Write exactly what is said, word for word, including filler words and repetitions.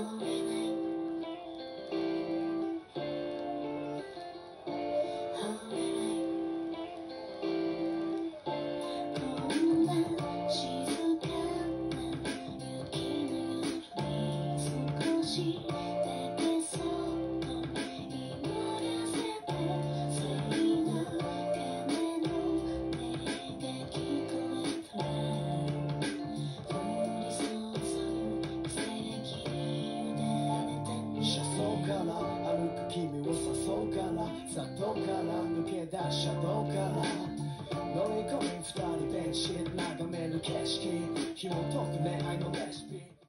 歩く君を誘うから里から抜け出し車道から乗り込み二人ベンチ眺める景色紐解く恋愛のレシピ